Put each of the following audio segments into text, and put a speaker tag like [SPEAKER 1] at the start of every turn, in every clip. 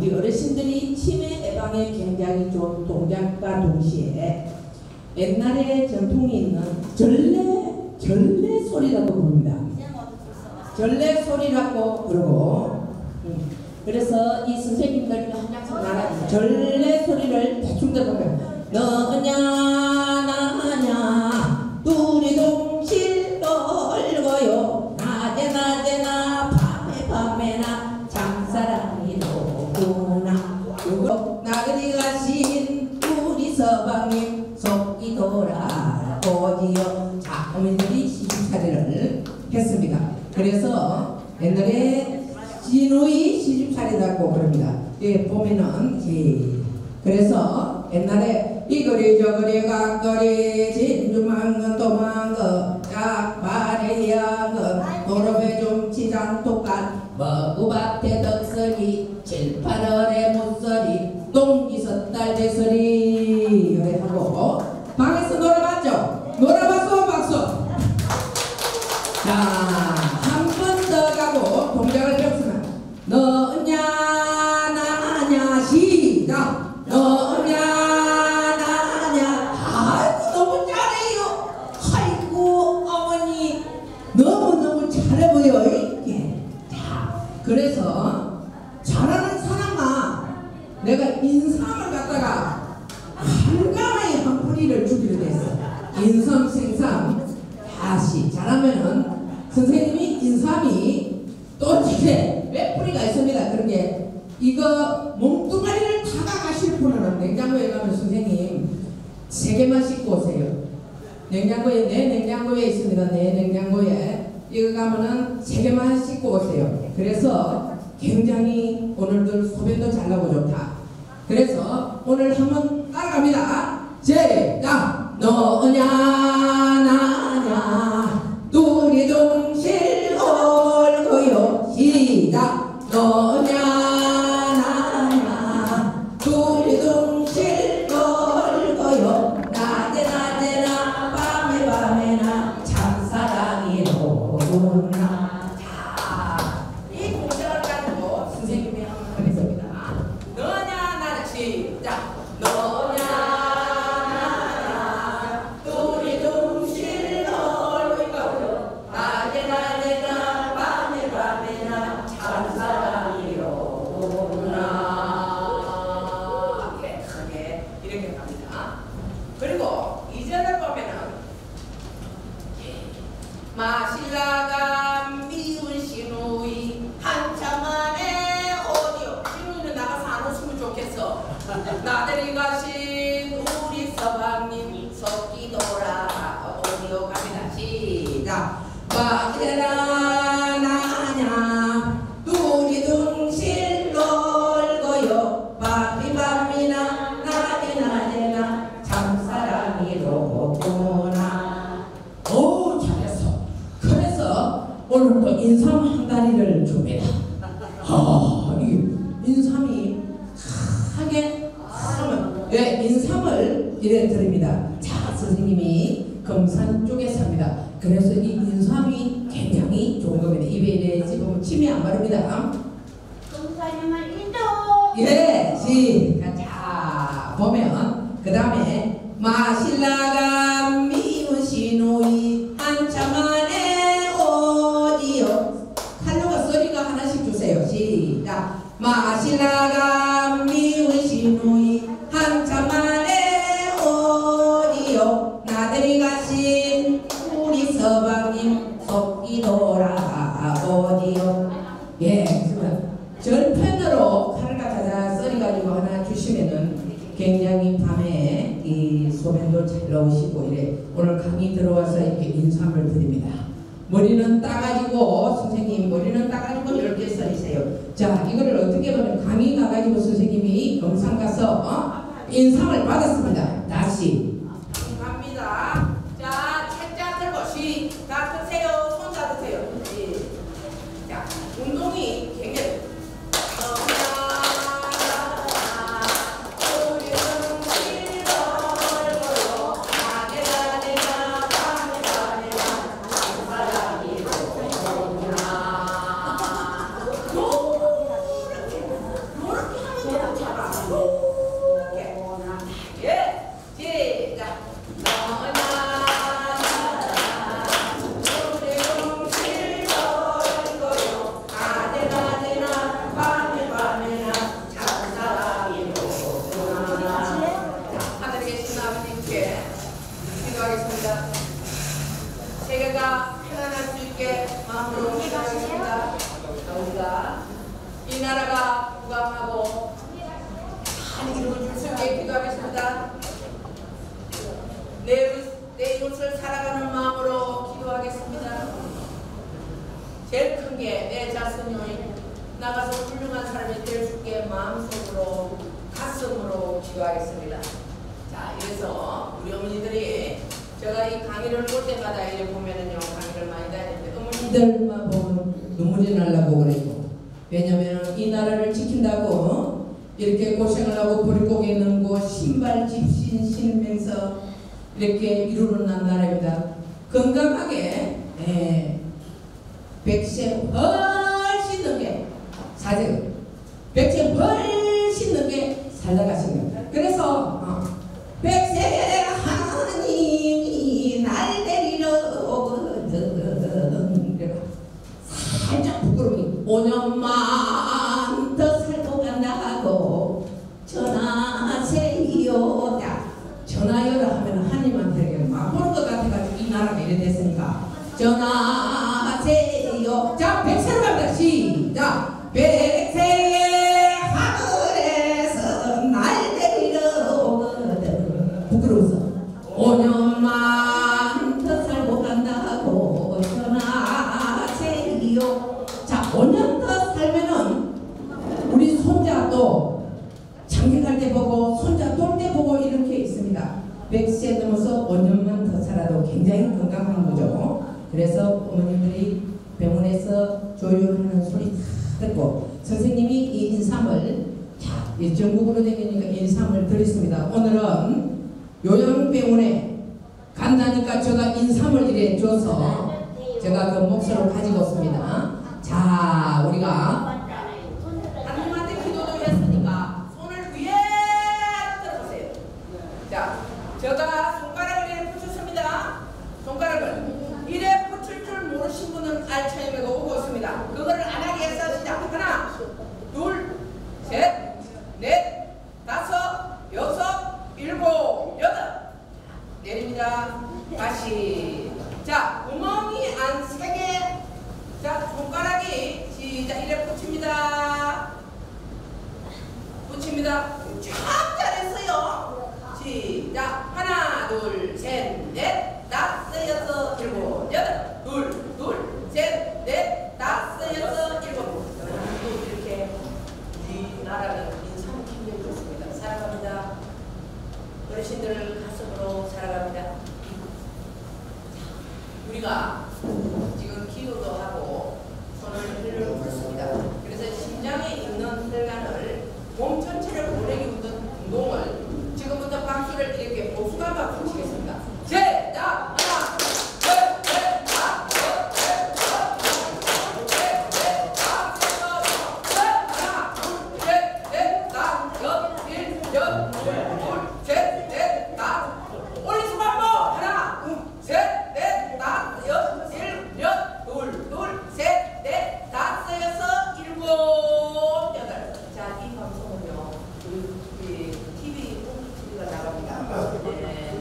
[SPEAKER 1] 우리 어르신들이 치매 예방에 굉장히 좋은 동작과 동시에 옛날에 전통이 있는 절레 소리라고 부릅니다. 절레 소리라고 그러고 그래서 이 선생님들 항상 나라 절레 소리를 대충 들어보면 너냐 나냐 둘이 동실 떨고요 낮에나 밤에나 장사랑이 높구나 그리고 나그네 가신 우리 서방님 속이 돌아오지요. 자, 어머니들이 시집살이를 했습니다. 그래서 옛날에 진우이 시집살이라고 그럽니다. 예, 보면은 그래서 옛날에 이거리 저거리 각거리 진주망건 도망건 약발에 양건 도로배 좀 치장 똑같 머구밭에 덕서리 칠팔월에 못서리 똥기서 딸대서리 이래 하고 방에서 놀아봤죠? 놀아봤어 박수. 자, 한 번 더 가고 동작을 배웠으면 너냐 나냐 시작 너냐 나냐 아이고 너무 잘해요. 아이고 어머니 너무너무 잘해 보여. 자, 그래서 잘하는 사람아 내가 인삼을 갖다가 한가마에 한 뿌리를 주기로 됐어. 인삼 생삼 다시 잘하면은 선생님이 인삼이 또 집에 몇 뿌리가 있습니다. 그런 게 이거 몸뚱아리를 다가가실 분은 냉장고에 가면 선생님 3개만 씻고 오세요. 냉장고에 내 냉장고에 있습니다. 내 냉장고에 이거 가면은 3개만 씻고 오세요. 그래서 굉장히 오늘들 소변도 잘 나고 좋다. 그래서 오늘 한번 따라갑니다. 시작! 너냐 나냐 둘이 동실 얼고요. 시작! 너냐 나냐 둘이 동실 얼고요. 낮에나 밤에나 참사랑이 오구나. 자, 이 동작을 가지고 선생님이 한번 하겠습니다. 너냐 나냐 시작! 너냐 마실라가 미운 시누이 한참 만에 어디요? 시누이는 나가서 안 웃으면 좋겠어. 나들이 가신 우리 서방님 속기 돌아 어디요 갑니다. 시작! 마실라 나냐 둘이 둥실 놀고요. 밤이나 낮에나 참사랑이 높구나. 오 잘했어. 오늘도 인삼 한 다리를 줍니다. 이 인삼이 하게 하면 인삼을 이래 드립니다. 자, 선생님이 금산 쪽에 삽니다. 그래서 이 인삼이 굉장히 좋은 겁니다. 입에 이래 집으면 침이 안 마릅니다.
[SPEAKER 2] 금산이만 인도.
[SPEAKER 1] 예, 자 보면 그 다음에 마실라가 미운 시누이 한참 만에 칼로가 소리가 하나씩 주세요. 시작! 마실라가 미운 시누이 한참 만에 오디요. 나들이 가신 우리 서방님 속기 돌아오디요. 예, 절편으로 칼을 갖다가 썰이 가지고 하나 주시면은 굉장히 밤에 이 소변도 잘 나오시고 이래 오늘 강의 들어와서 이렇게 인삼을 드립니다. 머리는 따가지고 선생님 머리는 따가지고 이렇게 썰이세요. 자, 이거를 어떻게 보면 강의 가가지고 선생님이 검상 가서 인상을 받았습니다. 다시 갑니다. 자, 책자 들고 시작 드세요. 손 잡으세요. 자, 운동이 굉장히 크게. 예, 시작. 하늘에 계신 아버님께 기도하겠습니다. 세계가 평안할 수 있게 마음으로 기도하겠습니다. 우리가 이 나라가 부강하고 잘 이루어질 수 있게 기도하겠습니다. 내 이웃을 살아가는 마음으로 기도하겠습니다. 제일 큰 게 내 자신이 나가서 훌륭한 사람이 될 수 있게 마음속으로 가슴으로 기도하겠습니다. 자, 이래서 우리 어머니들이 제가 이 강의를 볼 때마다 이래 보면은요, 강의를 많이 다니는데 어머니들만 보면 눈물이 날라고 그래요. 왜냐면 이 나라를 지킨다고 이렇게 고생을 하고 보릿고개 넘고 신발 집신 신으면서 이렇게 이루어난 나라입니다. 건강하게 백세 훨씬 넘게 사실 백세 훨씬 넘게 살아가십니다. 그래서 백세 하나님이 날 데리러 오거든. 살짝 부끄러우니 5년만 더 살고 간다고 전하세요. 전하여라 하면 하나님한테 막 보는 것 같아가지고 이 나라가 이래 됐으니까 전하세요. 자, 백세로 갑니다. 시작. 백세의 하늘에서 날 데리러 오거든. 부끄러워서 5년만 더 살고 간다고 전하세요. 자, 5년 더 살면은 우리 손자 또 장기갈 때 보고 손자 돌 때 보고 이렇게 있습니다. 100세 넘어서 5년만 더 살아도 굉장히 건강한 거죠. 그래서 어머님들이 병원에서 조율하는 소리 다 듣고 선생님이 이 인삼을 자, 전국으로 다니니까 인삼을 드렸습니다. 오늘은 요양병원에 간다니까 제가 인삼을 이래 줘서 제가 그 몫으로 가지고 있습니다. 자, 우리가 하나님한테 기도도 했으니까 손을 위에 들어보세요. 자, 제가 손가락을 이래 붙였습니다. 손가락을 이래 붙일 줄 모르신 분은 알차임에가 오고 있습니다. 그거를 안 하게 해서 시작. 하나, 둘, 셋, 넷, 다섯, 여섯, 일곱, 여덟. 내립니다. 다시. 자, 구멍이 안 세게. 자, 손가락이 시작. 이래 붙입니다. 붙입니다. 참 잘했어요. 시작. 하나, 둘, 셋, 넷, 다섯, 여섯, 일곱, 여덟. 둘, 셋, 넷, 다섯, 여섯, 일곱. 이렇게 이 나라는 인상 굉장히 좋습니다. 사랑합니다. 어르신들을 가슴으로 사랑합니다. 우리가 지금 기도도 하고 손을 흔들어 붓습니다. 그래서 심장에 있는 혈관을 몸 전체를 보내기 위한 운동을 지금부터 박수를 이렇게 보수가 박수 치겠습니다. 시작! 하나, 둘, 셋, 넷, 다섯, 여섯, 일곱, 넷, 다섯, 여섯, 하나, 둘, 셋, 넷, 다섯, 여섯, 일곱, 둘, 셋, 넷, 다섯. 올리 손 한번 하나, 둘, 셋, 넷, 다섯, 여섯, 일곱, 둘, 셋, 넷, 다섯, 여섯, 일곱, 여덟. 자, 이 방송은요, 우리 TV가 나갑니다. 네.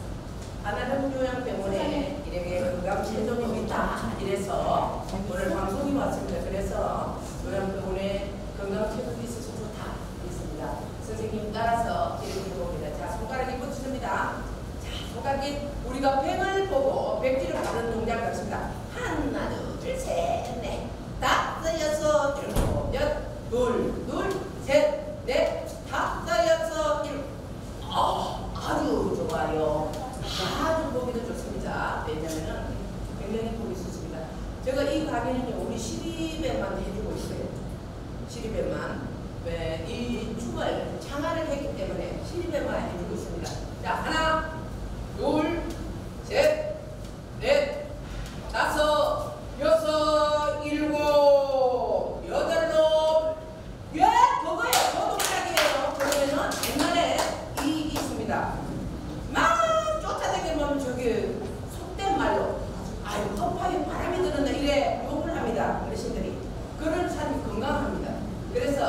[SPEAKER 1] 하나병원에 이렇게 건강 체조이 있다. 이래서 오늘 방송이 왔습니다. 그래서 요양병원에 건강 체조이 있어서 좋다. 있습니다. 선생님 따라서 이렇게 해봅니다. 자, 손가락이 붙습니다. 자, 손가락이 우리가 팩을 보고 백지를 바르는 동작을 하십니다. 하나, 둘, 셋, 넷, 다섯, 여섯, 일곱, 여덟, 둘, 셋, 넷, 다섯, 여섯, 일곱. 아주 좋아요. 아주 보기도 좋습니다. 왜냐면은 굉장히 보기 좋습니다. 제가 이 강의는요, 우리 시립에만 해주고 있어요. 시립에만. 왜 이 춤을 창화를 했기 때문에 시립에만 해주고 있습니다. 자, 하나, 둘, 셋, 넷, 다섯, 여섯, 일곱, 여덟, 예, 그거예요. 그 동작이에요.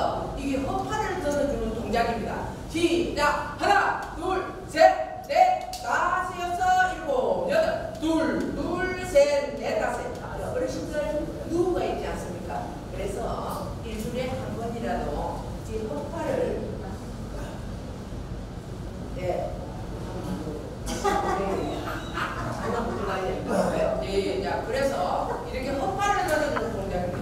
[SPEAKER 1] 그래서 이게 허파를 넣어주는 동작입니다. 시작. 하나, 둘, 셋, 넷, 다섯, 여섯, 일곱, 여덟. 둘, 셋, 넷, 다섯. 어르신들 누우가 있지 않습니까? 그래서 일주일에 한 번이라도 이 허파를 네. 자, 그래서 이렇게 허파를 넣어주는 동작입니다.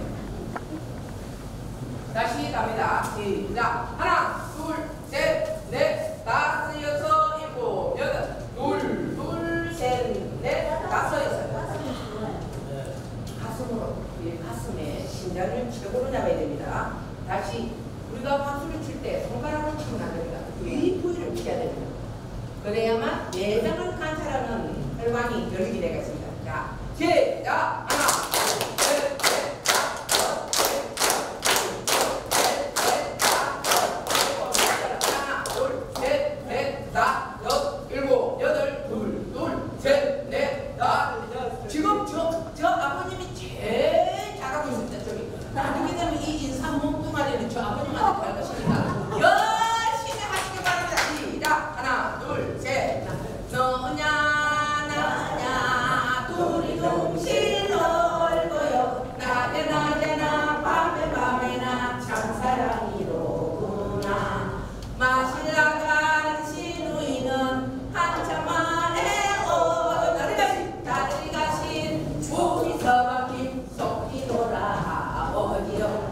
[SPEAKER 1] 다시 갑니다. 시작. 하나, 둘, 셋, 넷, 다섯, 여섯, 일곱, 여덟. 둘, 셋, 넷, 다섯, 여섯. 가슴으로, 가슴에 심장을 최고로 잡아야 됩니다. 다시 우리가 박수를 칠 때 손가락을 치면 안 됩니다. 이 부위를 쳐야 됩니다. 그래야만 내장을 관찰하는 혈관이 열리게 되겠습니다. 자, 시작. 하나, 둘, 셋, 넷, 다섯, 하나, 둘, 셋, 넷, 다섯, 여섯, 일곱, 여덟, 둘, 셋, 넷, 다섯. 지금 저 아버님이 제일 잘하고 있습니다. 저기 나중에 되면 이 인삼 몸뚱아리는 저 아버님한테 갈 것입니다. 열심히 하시기 바랍니다. 시작. 하나, 둘, 셋. 너냐 나냐 둘이 동시 놀고요. 낮에 낮에나 밤에 밤에나 참사랑이로구나. 마실라 간 시누이는 한참 만에 오던 다리 가신 우리서방 김속히 돌아오지요.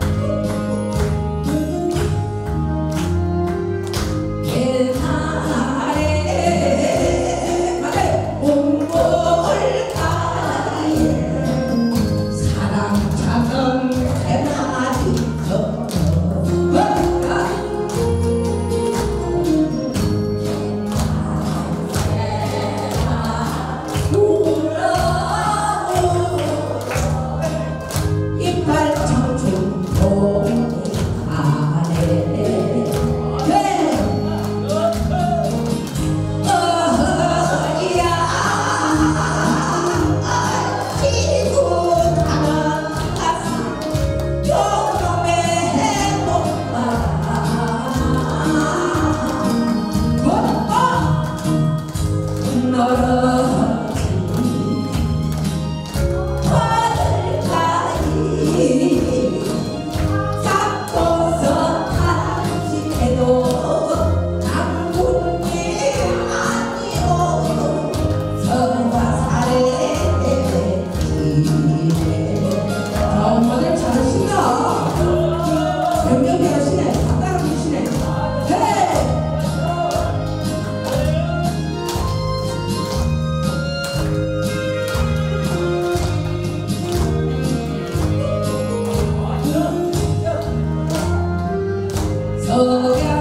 [SPEAKER 1] Oh,